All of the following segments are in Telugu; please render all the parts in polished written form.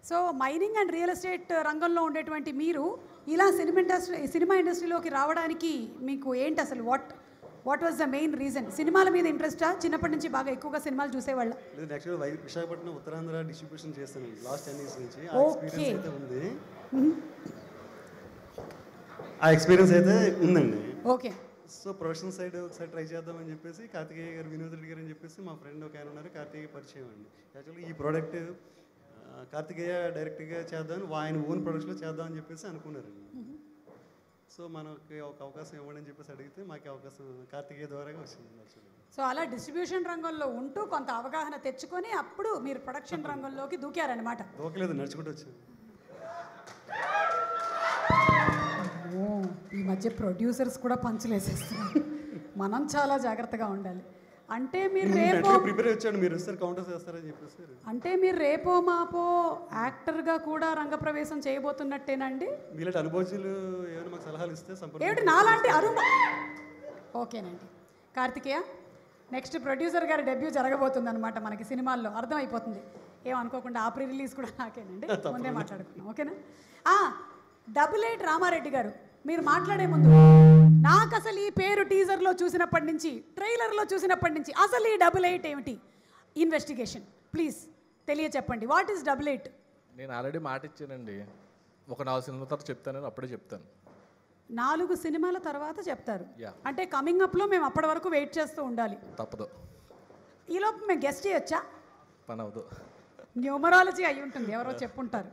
So mining and real estate రంగంలో ఉండేటువంటి మీరు ఇలా సినిమా ఇండస్ట్రీలోకి రావడానికి మీకు ఏంటి అసలు what was the main reason? సినిమాల మీద ఇంట్రెస్టా? చిన్నప్పటి నుంచి బాగా ఎక్కువగా సినిమాలు చూసేవాళ్ళ? లేదు, యాక్చువల్గా విశాఖపట్నం ఉత్తరాంధ్ర డిస్ట్రిబ్యూషన్ చేస్తాను లాస్ట్ 10 years నుంచి. ఆ ఎక్స్పీరియన్స్ అయితే ఉంది. ఆ ఎక్స్పీరియన్స్ అయితే ఉందండి. ఓకే. సో ప్రొడక్షన్ సైడ్ ఒకసారి ట్రై చేద్దామని చెప్పేసి కార్తికేయ గారు, వినోద్ రెడ్డి గారు అని చెప్పేసి మా ఫ్రెండ్ ఒక ఆయన ఉన్నారు, కార్తికేయ పరిచయం అండి. యాక్చువల్గా ఈ ప్రోడక్ట్ కార్తికేయ డైరెక్ట్గా చేద్దామని ఆయన ఓన్ ప్రొడక్షన్లో చేద్దామని చెప్పేసి అనుకున్నారండి. సో మనకి ఒక అవకాశం ఇవ్వండి అని చెప్పేసి అడిగితే మాకు అవకాశం కార్తికేయ ద్వారాగా వచ్చింది. సో అలా డిస్ట్రిబ్యూషన్ రంగంలో ఉంటూ కొంత అవగాహన తెచ్చుకొని అప్పుడు మీరు ప్రొడక్షన్ రంగంలోకి దూకారనమాట. దూకలేదు, నడుచుకుంటూ వచ్చాను. ఈ మధ్య ప్రొడ్యూసర్స్ కూడా పంచులేసేస్తున్నారు. మనం చాలా జాగ్రత్తగా ఉండాలి. అంటే మీరు ప్రిపేర్ వచ్చాడు, మీరు వస్తారు కౌంటర్ చేస్తారని చెప్పేసి. అంటే మీరు రేపో మాపో యాక్టర్గా కూడా రంగప్రవేశం చేయబోతున్నట్టేనండి? మీలాంటి అనుభవజ్ఞులు ఏమైనా మాకు సలహాలు ఇస్తే ఏమిటి నాలాంటి ఓకేనండి. కార్తికేయ, నెక్స్ట్ ప్రొడ్యూసర్ గారి డెబ్యూ జరగబోతుంది అనమాట మనకి సినిమాల్లో, అర్థమైపోతుంది. ఏమనుకోకుండా ఆ ప్రీ రిలీజ్ కూడా నాకేనండి, ముందే మాట్లాడుకున్నాం. ఓకేనా? 88 రామారెడ్డి గారు, మీరు మాట్లాడే ముందు నాకు అసలు ఈ పేరు టీజర్లో చూసినప్పటి నుంచి, ట్రైలర్లో చూసినప్పటి నుంచి అసలు ఈ 88 ఏమిటి? ఇన్వెస్టిగేషన్ ప్లీజ్ చెప్పండి. What is 88? నేను ఆల్రెడీ మాట ఇచ్చానండి, ఒక 4 సినిమాల తర్వాత చెప్తానని అప్పుడే చెప్తాను. 4 సినిమాల తర్వాత చెప్తారు అంటే కమింగ్ అప్లో మేము అప్పటి వరకు వెయిట్ చేస్తూ ఉండాలి. తప్పదు. ఈలోపు మేము గెస్ట్ చేయొచ్చా? పని అవదు. న్యూమరాలజీ అయి ఉంటుంది, ఎవరో చెప్పుంటారు.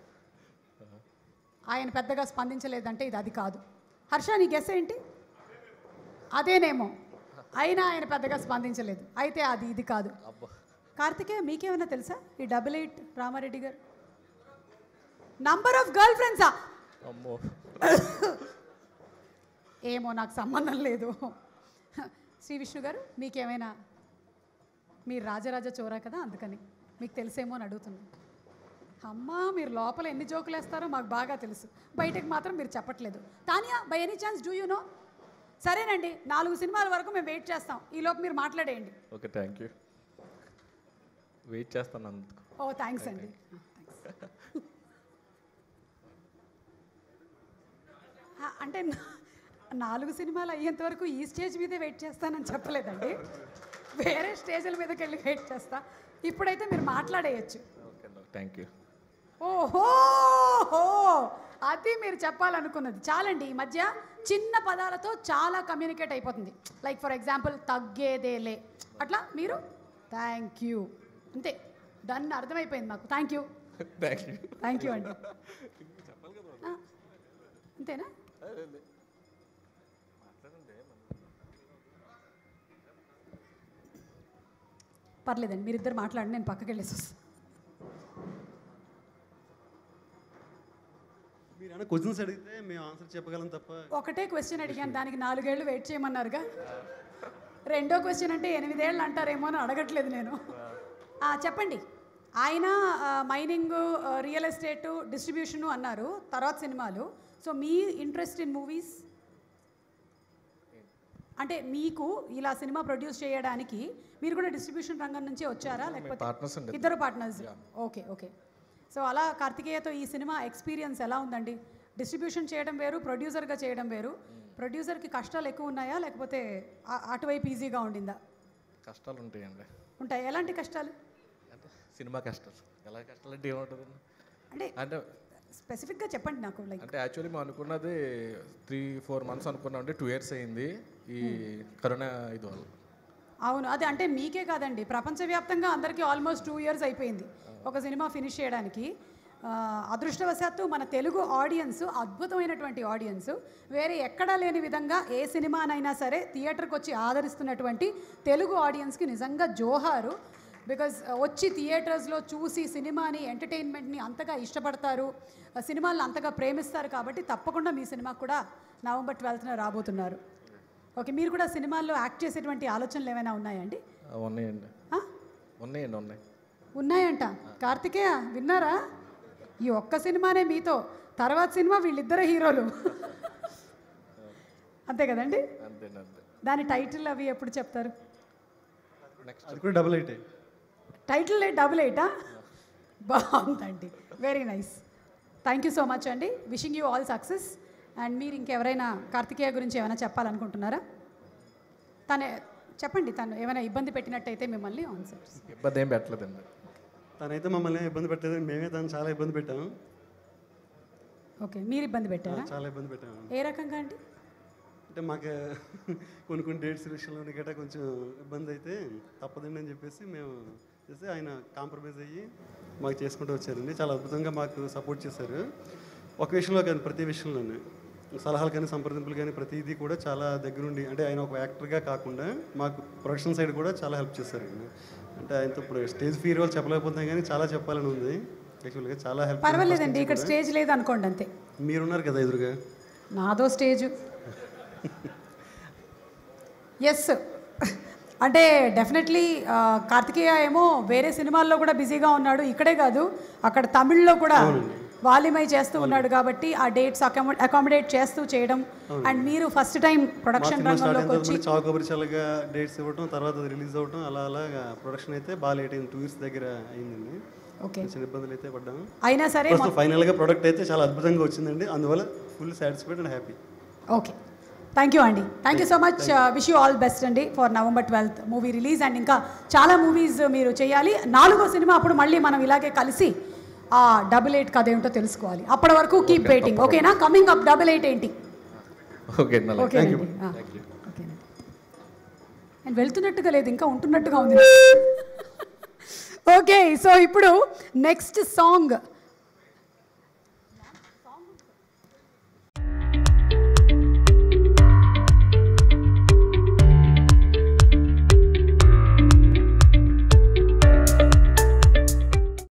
ఆయన పెద్దగా స్పందించలేదంటే అది కాదు. హర్ష, నీ గెస్ ఏంటి? అదేనేమో, అయినా ఆయన పెద్దగా స్పందించలేదు, అయితే ఇది కాదు. కార్తికేయ, మీకేమైనా తెలుసా ఈ 88 రామారెడ్డి గారు? నంబర్ ఆఫ్ గర్ల్ ఫ్రెండ్సా? ఏమో, నాకు సంబంధం లేదు. శ్రీ విష్ణు గారు, మీకేమైనా? మీరు రాజరాజ చోరా కదా, అందుకని మీకు తెలిసేమో అని అడుగుతున్నాను. అమ్మా, మీరు లోపల ఎన్ని జోకులు వేస్తారో మాకు బాగా తెలుసు, బయటకు మాత్రం మీరు చెప్పట్లేదు. Tania, by any chance do you know? సరేనండి, 4 సినిమాల వరకు మేము వెయిట్ చేస్తాం, ఈలోపు మీరు మాట్లాడేయండి. Okay, thank you. వెయిట్ చేస్తాను. ఓ థ్యాంక్స్ అండి. అంటే 4 సినిమాలు అయ్యేంత వరకు ఈ స్టేజ్ మీదే వెయిట్ చేస్తానని చెప్పలేదండి, వేరే స్టేజ్ల మీదకి వెళ్ళి వెయిట్ చేస్తా. ఇప్పుడైతే మీరు మాట్లాడేయచ్చు. Okay, thank you. ఓహో, అది మీరు చెప్పాలనుకున్నది. చాలండి, ఈ మధ్య చిన్న పదాలతో చాలా కమ్యూనికేట్ అయిపోతుంది. లైక్ ఫర్ ఎగ్జాంపుల్, తగ్గేదేలే, అట్లా మీరు థ్యాంక్ యూ, అంతే, దాన్ని అర్థమైపోయింది మాకు. థ్యాంక్ యూ అండి. అంతేనా? పర్లేదండి, మీరిద్దరు మాట్లాడండి, నేను పక్కకి వెళ్ళేసి వస్తాను. మీరు క్వశ్చన్స్ అడిగితే మేము ఆన్సర్ చెప్పగలం తప్ప. ఒకటే క్వశ్చన్ అడిగాను, దానికి 4 ఏళ్ళు వెయిట్ చేయమన్నారుగా. రెండో క్వశ్చన్ అంటే 8 ఏళ్ళు అంటారేమో అని అడగట్లేదు నేను. చెప్పండి. ఆయన మైనింగ్, రియల్ ఎస్టేటు, డిస్ట్రిబ్యూషను అన్నారు, తర్వాత సినిమాలు. సో మీ ఇంట్రెస్ట్ ఇన్ మూవీస్ అంటే మీకు ఇలా సినిమా ప్రొడ్యూస్ చేయడానికి మీరు కూడా డిస్ట్రిబ్యూషన్ రంగం నుంచే వచ్చారా, లేకపోతే ఇద్దరు పార్ట్నర్స్? ఓకే. సో అలా కార్తికేయతో ఈ సినిమా ఎక్స్పీరియన్స్ ఎలా ఉందండి? డిస్ట్రిబ్యూషన్ చేయడం వేరు, ప్రొడ్యూసర్గా చేయడం వేరు. ప్రొడ్యూసర్కి కష్టాలు ఎక్కువ ఉన్నాయా, లేకపోతే అటువైపు ఈజీగా ఉండిందా? కష్టాలు ఉంటాయండి. ఉంటాయి. ఎలాంటి కష్టాలు? అంటే సినిమా కష్టాలు. ఎలా కష్టాలు అంటే ఏముంటుంది అంటే స్పెసిఫిక్గా చెప్పండి నాకు. లైక్ అంటే యాక్చువల్లీ మేము అనుకున్నది 3-4 months అనుకున్నాం, అంటే 2 years అయింది ఈ కరోనా ఇది వల్ల. అవును, అది అంటే మీకే కాదండి, ప్రపంచవ్యాప్తంగా అందరికీ ఆల్మోస్ట్ 2 years అయిపోయింది ఒక సినిమా ఫినిష్ చేయడానికి. అదృష్టవశాత్తు మన తెలుగు ఆడియన్స్ అద్భుతమైనటువంటి ఆడియన్స్, వేరే ఎక్కడా లేని విధంగా ఏ సినిమానైనా సరే థియేటర్కి వచ్చి ఆదరిస్తున్నటువంటి తెలుగు ఆడియన్స్కి నిజంగా జోహారు. బికాజ్ వచ్చి థియేటర్స్లో చూసి సినిమాని, ఎంటర్టైన్మెంట్ని అంతగా ఇష్టపడతారు, సినిమాలను అంతగా ప్రేమిస్తారు. కాబట్టి తప్పకుండా మీ సినిమా కూడా November 12th రాబోతున్నారు. ఓకే, మీరు కూడా సినిమాల్లో యాక్ట్ చేసేటువంటి ఆలోచనలు ఏమైనా ఉన్నాయండి? ఉన్నాయంట. కార్తికేయ, విన్నారా? ఈ ఒక్క సినిమానే మీతో, తర్వాత సినిమా వీళ్ళిద్దరు హీరోలు, అంతే కదండి? దాని టైటిల్ అవి ఎప్పుడు చెప్తారు? టైటిల్ 88. బాగుందండి, very nice. Thank you so much అండి. Wishing you all success. And మీరు ఇంకెవరైనా కార్తికేయ గురించి ఏమైనా చెప్పాలనుకుంటున్నారా? తనే చెప్పండి, తను ఏమైనా ఇబ్బంది పెట్టినట్టయితే మిమ్మల్ని ఆన్సర్. ఇబ్బంది ఏం పెట్టలేదండి. తనైతే మమ్మల్ని ఇబ్బంది పెట్టలేదు, మేమే తను చాలా ఇబ్బంది పెట్టాము. ఓకే, మీరు ఇబ్బంది పెట్టారా? చాలా ఇబ్బంది పెట్టాము. ఏ రకంగా అండి? అంటే మాకు కొన్ని డేట్స్ విషయంలో గట్రా కొంచెం ఇబ్బంది అయితే తప్పదండి అని చెప్పేసి మేము చేసి ఆయన కాంప్రమైజ్ అయ్యి మాకు చేసుకుంటూ వచ్చారండి. చాలా అద్భుతంగా మాకు సపోర్ట్ చేశారు. ఒక విషయంలో కానీ ప్రతి విషయంలోనే సలహాలు కానీ సంప్రదింపులు కానీ ప్రతిదీ కూడా చాలా దగ్గరుండి, అంటే ఆయన ఒక యాక్టర్గా కాకుండా మాకు ప్రొడక్షన్ సైడ్ కూడా చాలా హెల్ప్ చేశారు. అంటే ఆయనతో ఇప్పుడు స్టేజ్ ఫీర్ వాళ్ళు చెప్పలేకపోతే కానీ చాలా చెప్పాలని ఉంది యాక్చువల్గా. చాలా హెల్ప్. పర్వాలేదండి, ఇక్కడ స్టేజ్ లేదు అనుకోండి అంతే. మీరున్నారు కదా ఎదురుగా. నాదో స్టేజు. ఎస్, అంటే డెఫినెట్లీ కార్తికేయ ఏమో వేరే సినిమాల్లో కూడా బిజీగా ఉన్నాడు, ఇక్కడే కాదు అక్కడ తమిళ్లో కూడా వాలిమై చేస్తూ ఉన్నాడు. కాబట్టి ఆ డేట్స్ అకామిడేట్ చేస్తూ చేయడం, అండ్ మీరు ఫస్ట్ టైం ప్రొడక్షన్ రంగంలోకి వచ్చి చావుకబరి చాలగా డేట్స్ ఇవ్వడం, తర్వాత అది రిలీజ్ అవ్వడం, అలా ప్రొడక్షన్ అయితే బాగా లేట్ అయింది. 2 years దగ్గర అయిందండి. ఓకే, చిన్న ఇబ్బందులు అయితే పడ్డాము. అయినా సరే ఫైనల్గా ప్రోడక్ట్ అయితే చాలా అద్భుతంగా వచ్చిందండి. అందువల్ల full satisfied and happy. Okay, thank you అండి. Thank you so much. Wish you all best అండి for November 12th movie release. And ఇంకా చాలా మూవీస్ మీరు చేయాలి. 4వ సినిమా అప్పుడు మళ్ళీ మనం ఇలాగే కలిసి ఆ 88 కథ ఏమిటో తెలుసుకోవాలి. అప్పటి వరకు కీప్ వెయిటింగ్. ఓకేనా? కమింగ్ అప్ 88 ఏంటి? ఓకేనండి. అండ్ వెళ్తున్నట్టుగా లేదు, ఇంకా ఉంటున్నట్టుగా ఉంది. ఓకే, సో ఇప్పుడు నెక్స్ట్ సాంగ్